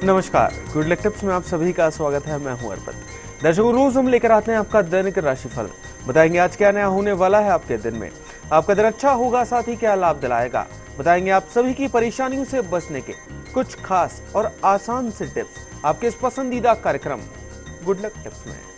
नमस्कार, good luck tips में आप सभी का स्वागत है। मैं हूं अर्पित। दर्शकों, रोज हम लेकर आते हैं आपका दैनिक राशिफल। बताएंगे आज क्या नया होने वाला है आपके दिन में, आपका दिन अच्छा होगा, साथ ही क्या लाभ दिलाएगा। बताएंगे आप सभी की परेशानियों से बचने के कुछ खास और आसान से टिप्स आपके इस पसंदीदा कार्यक्रम गुड लक टिप्स में।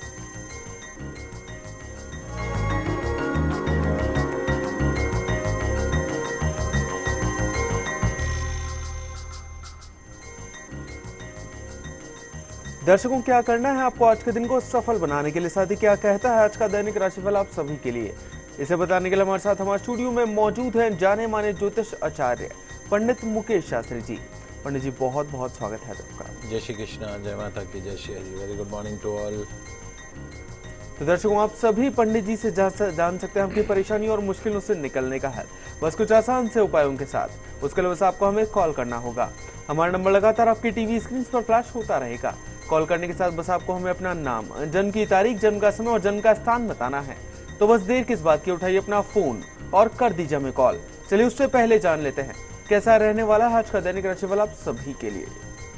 दर्शकों, क्या करना है आपको आज के दिन को सफल बनाने के लिए, साथ ही क्या कहता है आज का दैनिक राशिफल आप सभी के लिए, इसे बताने के लिए हमारे साथ हमारे स्टूडियो में मौजूद हैं जाने माने ज्योतिष आचार्य पंडित मुकेश शास्त्री जी। पंडित जी, बहुत बहुत स्वागत है आपका। जय श्री कृष्णा, जय माता की, जय Shri Hari. Very good morning to all. तो दर्शकों, आप सभी पंडित जी से जान सकते हैं आपकी परेशानी और मुश्किलों से निकलने का हल, बस कुछ आसान से उपायों के साथ। उसके लिए बस आपको हमें कॉल करना होगा। हमारा नंबर लगातार आपकी टीवी स्क्रीन पर फ्लैश होता रहेगा। कॉल करने के साथ बस आपको हमें अपना नाम, जन्म की तारीख, जन्म का समय और जन्म का स्थान बताना है। तो बस देर किस बात की, उठाइए अपना फोन और कर दीजिए हमें कॉल। चलिए उससे पहले जान लेते हैं कैसा रहने वाला है आज का दैनिक राशिफल आप सभी के लिए।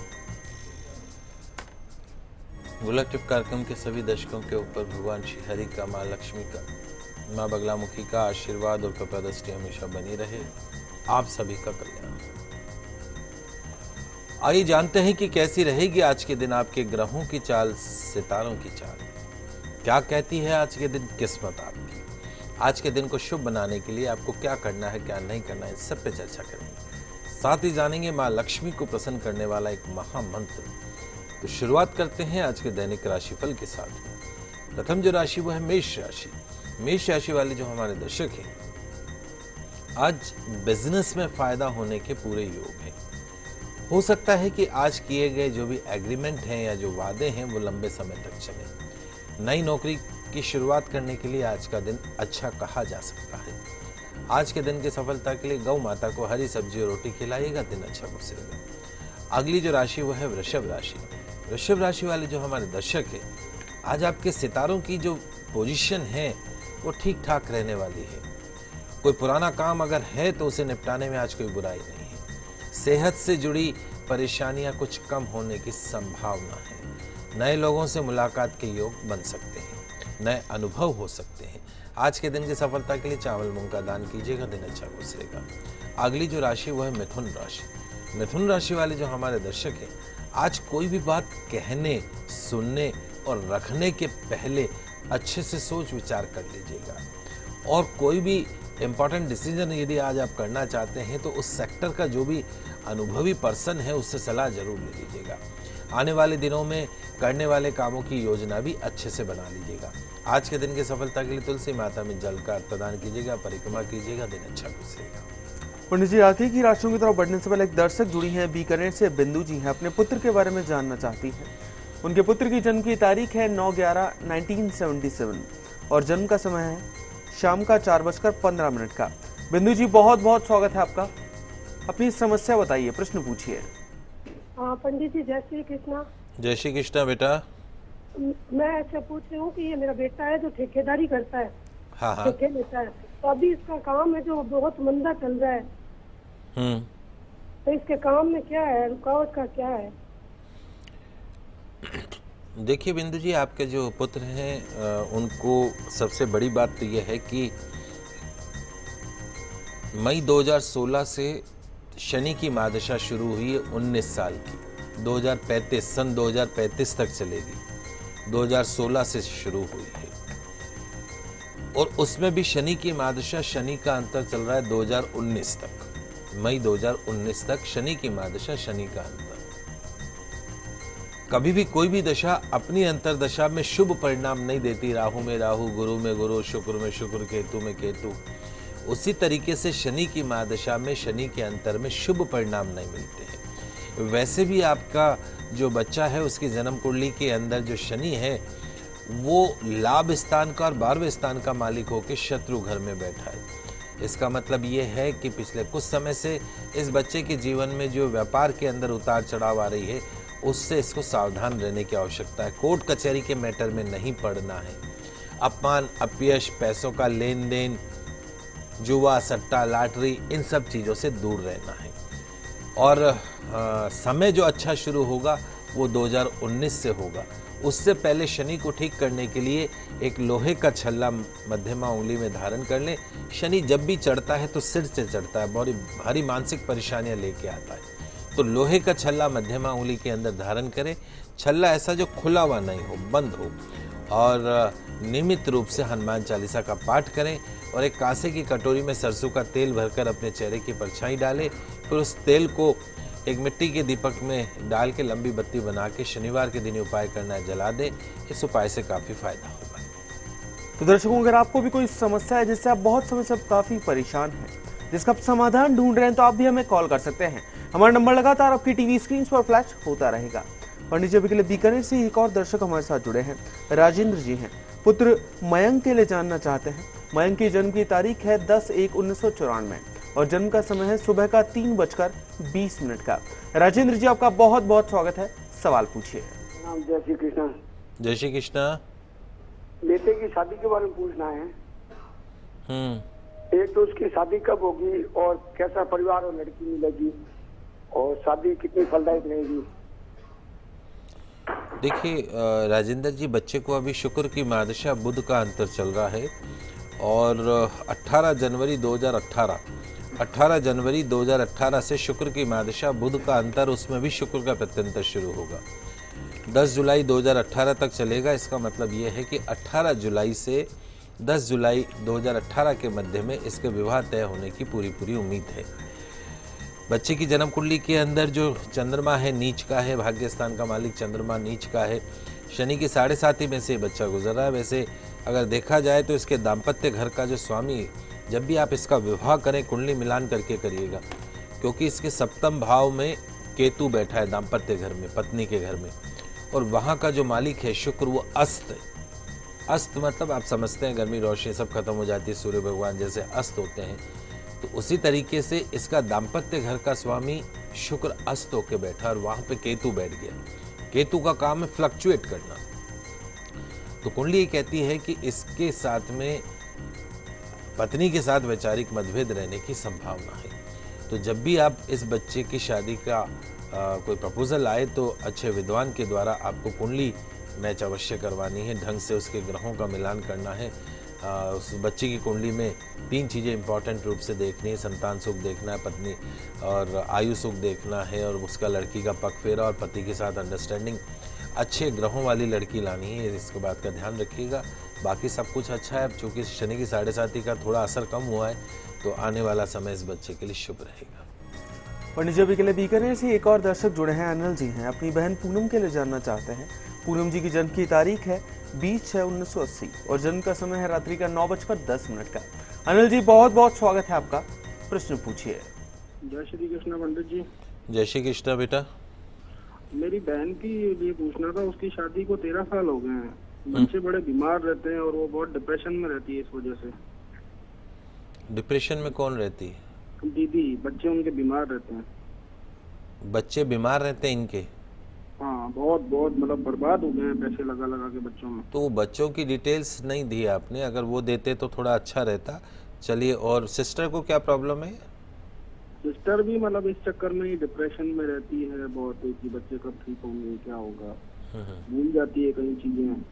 गुड लक टिप कार्यक्रम के सभी दर्शकों के ऊपर भगवान श्री हरि का, माँ लक्ष्मी का, माँ बगलामुखी का आशीर्वाद और कृपा दृष्टि हमेशा बनी रहे। आप सभी का कल्याण। आइए जानते हैं कि कैसी रहेगी आज के दिन आपके ग्रहों की चाल, सितारों की चाल। क्या कहती है आज के दिन किस्मत आपकी। आज के दिन को शुभ बनाने के लिए आपको क्या करना है, क्या नहीं करना है, सब पे चर्चा करेंगे। साथ ही जानेंगे माँ लक्ष्मी को प्रसन्न करने वाला एक महामंत्र। तो शुरुआत करते हैं आज के दैनिक राशिफल के साथ। प्रथम जो राशि वो है मेष राशि। मेष राशि वाले जो हमारे दर्शक हैं, आज बिजनेस में फायदा होने के पूरे योग हैं। हो सकता है कि आज किए गए जो भी एग्रीमेंट हैं या जो वादे हैं वो लंबे समय तक चले। नई नौकरी की शुरुआत करने के लिए आज का दिन अच्छा कहा जा सकता है। आज के दिन की सफलता के लिए गौ माता को हरी सब्जी और रोटी खिलाइएगा, दिन अच्छा गुजरेगा। अगली जो राशि वो है वृषभ राशि। वृषभ राशि वाले जो हमारे दर्शक हैं, आज आपके सितारों की जो पोजीशन है वो ठीक ठाक रहने वाली है। कोई पुराना काम अगर है तो उसे निपटाने में आज कोई बुराई नहीं है। सेहत से जुड़ी परेशानियां कुछ कम होने की संभावना है। नए लोगों से मुलाकात के योग बन सकते हैं, नए अनुभव हो सकते हैं। आज के दिन की सफलता के लिए चावल मूंग का दान कीजिएगा, दिन अच्छा गुजरेगा। अगली जो राशि वो है मिथुन राशि। मिथुन राशि वाले जो हमारे दर्शक हैं, आज कोई भी बात कहने, सुनने और रखने के पहले अच्छे से सोच विचार कर लीजिएगा। और कोई भी इंपॉर्टेंट डिसीजन यदि आज आप करना चाहते हैं तो उस सेक्टर का जो भी अनुभवी पर्सन है उससे सलाह जरूर ले लीजिएगा। आने वाले दिनों में करने वाले कामों की योजना भी अच्छे से बना लीजिएगा। आज के दिन की सफलता के लिए तुलसी माता में जल का प्रदान कीजिएगा, परिक्रमा कीजिएगा, दिन अच्छा गुजरेगा। पंडित जी, आगे की राशियों की तरफ बढ़ने से पहले एक दर्शक जुड़ी हैं बीकानेर से, बिंदु जी हैं, अपने पुत्र के बारे में जानना चाहती हैं। उनके पुत्र की जन्म की तारीख है 9/11/1977 और जन्म का समय है शाम का 4:15 का। बिंदु जी, बहुत बहुत स्वागत है आपका। अपनी समस्या बताइए, प्रश्न पूछिए। हाँ पंडित जी, जय श्री कृष्णा। जय श्री कृष्णा बेटा। मैं ऐसे पूछ रही हूँ कि ये मेरा बेटा है जो ठेकेदारी करता है, हाँ। ठेके लेता है, तो अभी इसका काम है जो बहुत मंदा चल रहा है। तो इसके काम में क्या है, रुकावट का क्या है? देखिए बिंदु जी, आपके जो पुत्र हैं उनको सबसे बड़ी बात तो यह है कि मई 2016 से शनि की महादशा शुरू हुई है 19 साल की। 2035 सन 2035 तक चलेगी। 2016 से शुरू हुई है और उसमें भी शनि की महादशा, शनि का अंतर चल रहा है 2019 तक। मई 2019 तक शनि की महादशा, शनि का अंतर। कभी भी कोई भी दशा अपनी अंतरदशा में शुभ परिणाम नहीं देती। राहु में राहु, गुरु में गुरु, शुक्र में शुक्र, केतु में केतु। उसी तरीके से शनि की महादशा में, शनि के अंतर में शुभ परिणाम नहीं मिलते हैं। वैसे भी आपका जो बच्चा है उसकी जन्म कुंडली के अंदर जो शनि है वो लाभ स्थान का और 12वें स्थान का मालिक होकर शत्रु घर में बैठा है। इसका मतलब ये है कि पिछले कुछ समय से इस बच्चे के जीवन में जो व्यापार के अंदर उतार चढ़ाव आ रही है उससे इसको सावधान रहने की आवश्यकता है। कोर्ट कचहरी के मैटर में नहीं पड़ना है। अपमान, अपयश, पैसों का लेन देन, जुआ, सट्टा, लॉटरी, इन सब चीजों से दूर रहना है। और समय जो अच्छा शुरू होगा वो 2019 से होगा। उससे पहले शनि को ठीक करने के लिए एक लोहे का छल्ला मध्यमा उंगली में धारण कर लें। शनि जब भी चढ़ता है तो सिर से चढ़ता है, बड़ी भारी मानसिक परेशानियां लेके आता है। तो लोहे का छल्ला मध्यमा उंगली के अंदर धारण करें। छल्ला ऐसा जो खुला हुआ नहीं हो, बंद हो, और नियमित रूप से हनुमान चालीसा का पाठ करें और एक कांसे की कटोरी में सरसों का तेल भरकर अपने चेहरे की परछाई डालें। फिर उस तेल को एक मिट्टी के दीपक में डाल के लंबी बत्ती बना के शनिवार के दिन उपाय करना है, जला दें। इस उपाय से काफ़ी फायदा होगा। तो दर्शकों, अगर आपको भी कोई समस्या है जिससे आप बहुत समय से काफी परेशान हैं, जिसका आप समाधान ढूंढ रहे हैं, तो आप भी हमें कॉल कर सकते हैं। हमारा नंबर लगातार आपकी टीवी स्क्रीन पर फ्लैश होता रहेगा। पंडित जी अभी के लिए बीकानेर से एक और दर्शक हमारे साथ जुड़े हैं। राजेंद्र जी हैं, पुत्र मयंक के लिए जानना चाहते हैं। मयंक की जन्म की तारीख है 10/1/1994 और जन्म का समय है सुबह का 3:20 का। राजेंद्र जी, आपका बहुत बहुत स्वागत है। सवाल पूछिए। जय श्री कृष्ण। जय श्री कृष्णा। बेटे की शादी के बारे में पूछना है। एक तो उसकी शादी कब होगी और कैसा परिवार और लड़की मिलेगी और शादी कितनी फलदायक रहेगी? देखिए राजेंद्र जी, बच्चे को अभी शुक्र की महादशा बुध का अंतर चल रहा है और 18 जनवरी 2018 से शुक्र की महादशा बुध का अंतर, उसमें भी शुक्र का प्रत्यंतर शुरू होगा। 10 जुलाई 2018 तक चलेगा। इसका मतलब ये है कि 18 जुलाई से 10 जुलाई 2018 के मध्य में इसके विवाह तय होने की पूरी उम्मीद है। बच्चे की जन्म कुंडली के अंदर जो चंद्रमा है नीच का है, भाग्य स्थान का मालिक चंद्रमा नीच का है। शनि की 7.5 में से बच्चा गुजर रहा है। वैसे अगर देखा जाए तो इसके दाम्पत्य घर का जो स्वामी, जब भी आप इसका विवाह करें कुंडली मिलान करके करिएगा, क्योंकि इसके सप्तम भाव में केतु बैठा है दाम्पत्य घर में, पत्नी के घर में, और वहाँ का जो मालिक है शुक्र, वो अस्त है। अस्त मतलब आप समझते हैं गर्मी रोशनी सब खत्म हो जाती है, सूर्य भगवान जैसे अस्त होते हैं। तो उसी तरीके से इसका दाम्पत्य घर का स्वामी शुक्र अस्त होके बैठा और वहां पे केतु बैठ गया। केतु का काम है फ्लक्चुएट करना। तो कुंडली ये कहती है कि इसके साथ में पत्नी के साथ वैचारिक मतभेद रहने की संभावना है। तो जब भी आप इस बच्चे की शादी का कोई प्रपोजल आए तो अच्छे विद्वान के द्वारा आपको कुंडली मैच अवश्य करवानी है, ढंग से उसके ग्रहों का मिलान करना है। उस बच्चे की कुंडली में 3 चीज़ें इंपॉर्टेंट रूप से देखनी है। संतान सुख देखना है, पत्नी और आयु सुख देखना है, और उसका लड़की का पग फेरा और पति के साथ अंडरस्टैंडिंग। अच्छे ग्रहों वाली लड़की लानी है, इसके बात का ध्यान रखिएगा। बाकी सब कुछ अच्छा है। चूँकि शनि की 7.5 का थोड़ा असर कम हुआ है तो आने वाला समय इस बच्चे के लिए शुभ रहेगा। पंडित जी अभी के लिए बीकानेर से एक और दर्शक जुड़े हैं। अनिल जी हैं, अपनी बहन पूनम के लिए जानना चाहते हैं। पूनम जी की जन्म की तारीख है 20/6/1980 और जन्म का समय है रात्रि का 9:10 का। अनिल जी, बहुत बहुत स्वागत है आपका। प्रश्न पूछिए। जय श्री कृष्ण पंडित जी। जय श्री कृष्ण बेटा। मेरी बहन की लिए पूछना था। उसकी शादी को 13 साल हो गए हैं। बच्चे बड़े बीमार रहते हैं और वो बहुत डिप्रेशन में रहती है इस वजह से। डिप्रेशन में कौन रहती है? दीदी। बच्चे उनके बीमार रहते हैं। बच्चे बीमार रहते हैं इनके? हाँ, बहुत मतलब बर्बाद हो गए हैं पैसे लगा के बच्चों में। तो बच्चों की डिटेल्स नहीं दी आपने, अगर वो देते तो थोड़ा अच्छा रहता। चलिए, और सिस्टर को क्या प्रॉब्लम है? सिस्टर भी मतलब इस चक्कर में ही डिप्रेशन में रहती है बहुत, कि बच्चे कब ठीक होंगे, क्या होगा, भूल जाती है कई चीजें।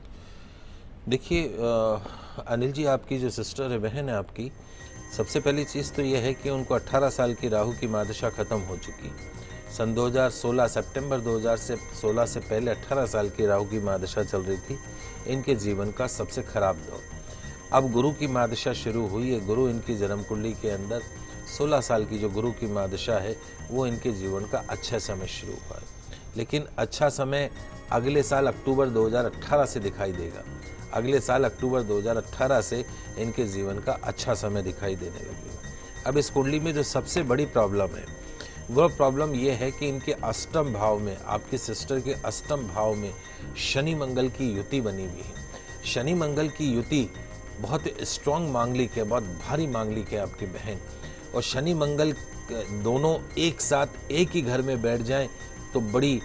देखिए अनिल जी, आपकी जो सिस्टर है, बहन है आपकी, सबसे पहली चीज़ तो ये है कि उनको 18 साल की राहु की महादशा खत्म हो चुकी। सन 2016 सितंबर 2016 से पहले 18 साल की राहु की महादशा चल रही थी। इनके जीवन का सबसे खराब दौर। अब गुरु की महादशा शुरू हुई है। गुरु इनकी जन्म कुंडली के अंदर 16 साल की जो गुरु की महादशा है वो इनके जीवन का अच्छा समय शुरू हुआ है। लेकिन अच्छा समय अगले साल अक्टूबर 2018 से दिखाई देगा। अगले साल अक्टूबर 2018 से इनके जीवन का अच्छा समय दिखाई देने लगेगा। अब इस कुंडली में जो सबसे बड़ी प्रॉब्लम है वह प्रॉब्लम यह है कि इनके अष्टम भाव में, आपकी सिस्टर के अष्टम भाव में शनि मंगल की युति बनी हुई है। शनि मंगल की युति बहुत स्ट्रांग मांगलिक है, बहुत भारी मांगलिक है आपकी बहन। और शनि मंगल दोनों एक साथ एक ही घर में बैठ जाएं तो बड़ी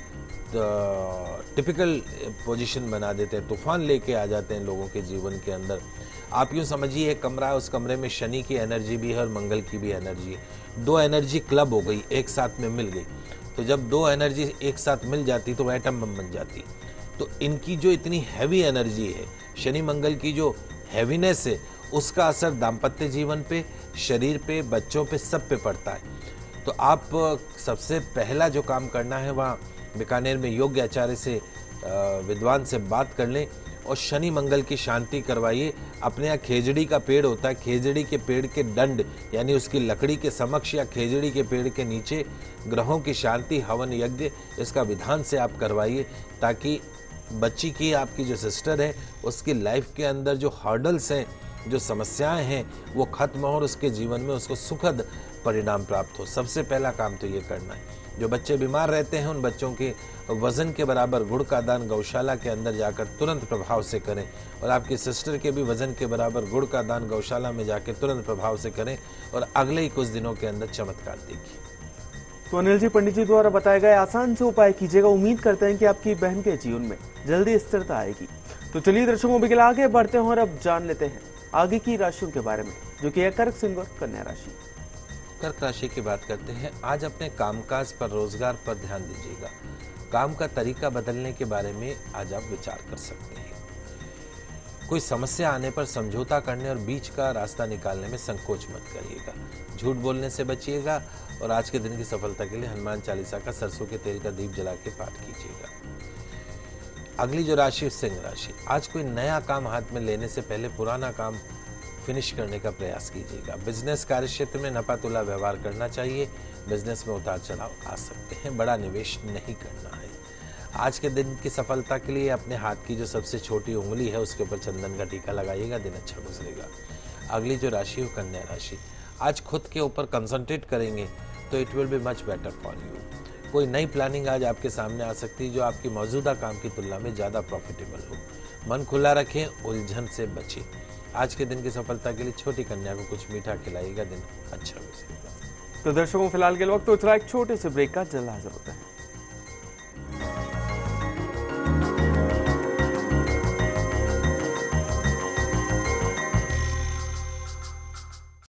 टिपिकल पोजीशन बना देते हैं, तूफान लेके आ जाते हैं लोगों के जीवन के अंदर। आप यूँ समझिए एक कमरा है, उस कमरे में शनि की एनर्जी भी है और मंगल की भी एनर्जी है। दो एनर्जी क्लब हो गई, एक साथ में मिल गई। तो जब दो एनर्जी एक साथ मिल जाती तो एटम बम बन जाती। तो इनकी जो इतनी हैवी एनर्जी है, शनि मंगल की जो हैवीनेस है, उसका असर दाम्पत्य जीवन पे, शरीर पे, बच्चों पे, सब पे पड़ता है। तो आप सबसे पहला जो काम करना है, वहाँ बीकानेर में योग्य आचार्य से, विद्वान से बात कर लें और शनि मंगल की शांति करवाइए। अपने यहाँ खेजड़ी का पेड़ होता है, खेजड़ी के पेड़ के दंड यानी उसकी लकड़ी के समक्ष या खेजड़ी के पेड़ के नीचे ग्रहों की शांति, हवन यज्ञ, इसका विधान से आप करवाइए, ताकि बच्ची की, आपकी जो सिस्टर है, उसकी लाइफ के अंदर जो हर्डल्स हैं, जो समस्याएं हैं, वो खत्म हो और उसके जीवन में उसको सुखद परिणाम प्राप्त हो। सबसे पहला काम तो ये करना है। जो बच्चे बीमार रहते हैं, उन बच्चों के वजन के बराबर गुड़ का दान गौशाला के अंदर जाकर तुरंत प्रभाव से करें, और आपकी सिस्टर के भी वजन के बराबर गुड़ का दान गौशाला में जाकर तुरंत प्रभाव से करें, और अगले ही कुछ दिनों के अंदर चमत्कार देखिए। तो अनिल जी, पंडित जी द्वारा बताए गए आसान से उपाय कीजिएगा। उम्मीद करते हैं कि आपकी बहन के जीवन में जल्दी स्थिरता आएगी। तो चलिए दर्शकों, बिल्कुल आगे बढ़ते हैं और अब जान लेते हैं आगे की राशियों के बारे में, जो कि है कर्क, सिंह और कन्या राशि। कर्क राशि की बात करते हैं। आज अपने कामकाज पर, रोजगार पर ध्यान दीजिएगा। काम का तरीका बदलने के बारे में आज आप विचार कर सकते हैं। कोई समस्या आने पर समझौता करने और बीच का रास्ता निकालने में संकोच मत करिएगा। झूठ बोलने से बचिएगा, और आज के दिन की सफलता के लिए हनुमान चालीसा का सरसों के तेल का दीप जला के पाठ कीजिएगा। अगली जो राशि, सिंह राशि। आज कोई नया काम हाथ में लेने से पहले पुराना काम फिनिश करने का प्रयास कीजिएगा। बिजनेस कार्य क्षेत्र में नपा तुला व्यवहार करना चाहिए। बिजनेस में उतार चढ़ाव आ सकते हैं, बड़ा निवेश नहीं करना है। आज के दिन की सफलता के लिए अपने हाथ की जो सबसे छोटी उंगली है, उसके ऊपर चंदन का टीका लगाइएगा, दिन अच्छा गुजरेगा। अगली जो राशि है, कन्या राशि। आज खुद के ऊपर कंसंट्रेट करेंगे तो it will be much better for you. कोई नई प्लानिंग आज आपके सामने आ सकती है, जो आपकी मौजूदा काम की तुलना में ज़्यादा प्रॉफिटेबल हो। मन खुला रखें, उलझन से बचें। आज के दिन की सफलता के लिए छोटी कन्या को कुछ मीठा खिलाइएगा, दिन अच्छा गुजरेगा। तो दर्शकों, फिलहाल के वक्त तो चला एक छोटे से ब्रेक का, जल्द हाजिर होते हैं।